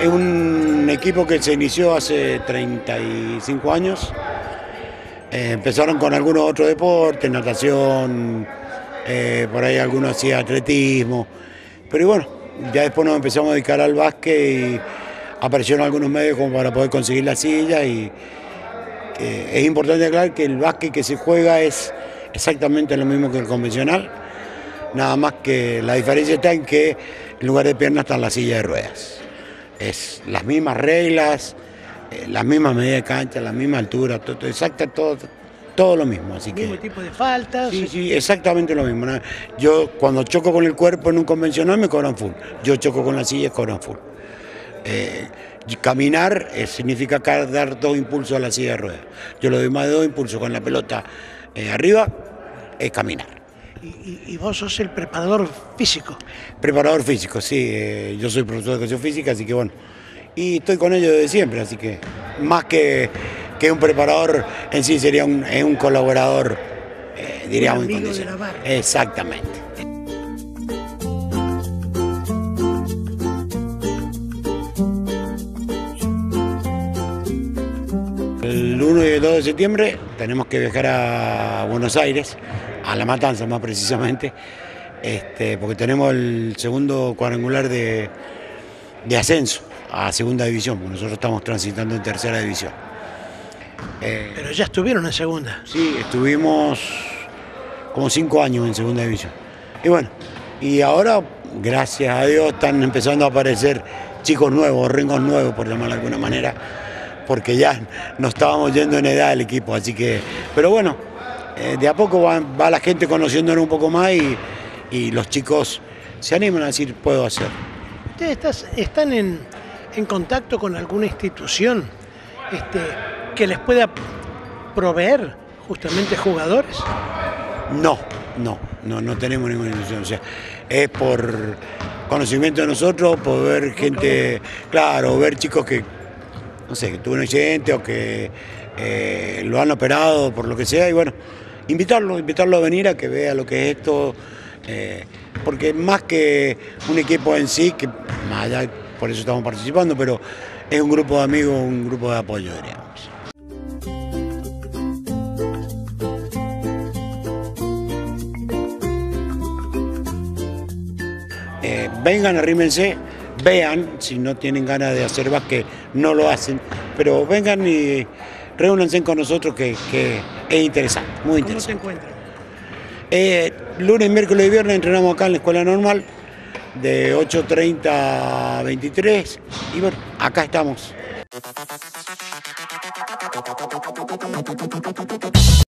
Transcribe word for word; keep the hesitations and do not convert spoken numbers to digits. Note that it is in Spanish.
Es un equipo que se inició hace treinta y cinco años. Eh, empezaron con algunos otros deportes, natación, eh, por ahí algunos hacía atletismo, pero y bueno, ya después nos empezamos a dedicar al básquet y aparecieron algunos medios como para poder conseguir la silla y eh, es importante aclarar que el básquet que se juega es exactamente lo mismo que el convencional, nada más que la diferencia está en que en lugar de piernas está la silla de ruedas. Es las mismas reglas, eh, las mismas medidas de cancha, la misma altura, todo, exacta, todo, todo lo mismo. Así el que, mismo tipo de faltas. Sí, sí, exactamente lo mismo. Yo cuando choco con el cuerpo en un convencional me cobran full, yo choco con la silla y cobran full. Eh, caminar eh, significa dar dos impulsos a la silla de ruedas. Yo le doy más de dos impulsos con la pelota eh, arriba, es caminar. Y, y, y vos sos el preparador físico. Preparador físico, sí. Eh, yo soy profesor de educación física, así que bueno. Y estoy con ellos desde siempre, así que más que, que un preparador en sí sería un, un colaborador, eh, diríamos, un amigo de la barra. Exactamente. El uno y el dos de septiembre tenemos que viajar a Buenos Aires, a La Matanza más precisamente, este, porque tenemos el segundo cuadrangular de, de ascenso a segunda división, porque nosotros estamos transitando en tercera división. Eh, Pero ya estuvieron en segunda. Sí, estuvimos como cinco años en segunda división. Y bueno, y ahora, gracias a Dios, están empezando a aparecer chicos nuevos, ringos nuevos, por llamarlo de alguna manera, porque ya nos estábamos yendo en edad el equipo, así que, pero bueno, eh, de a poco va, va la gente conociéndonos un poco más y, y los chicos se animan a decir, puedo hacer. ¿Ustedes estás, están en, en contacto con alguna institución este, que les pueda proveer justamente jugadores? No, no, no, no tenemos ninguna institución, o sea, es por conocimiento de nosotros, por ver gente, claro, ver chicos que, no sé, que tuvo un accidente o que eh, lo han operado por lo que sea, y bueno, invitarlo, invitarlo a venir a que vea lo que es esto, eh, porque más que un equipo en sí, que más allá, por eso estamos participando, pero es un grupo de amigos, un grupo de apoyo, diríamos. Eh, vengan, arrímense, vean, si no tienen ganas de hacer básquet, no lo hacen, pero vengan y reúnanse con nosotros que, que es interesante, muy interesante. ¿Cómo se encuentran? Eh, lunes, miércoles y viernes entrenamos acá en la escuela normal, de ocho treinta a veintitrés, y bueno, acá estamos.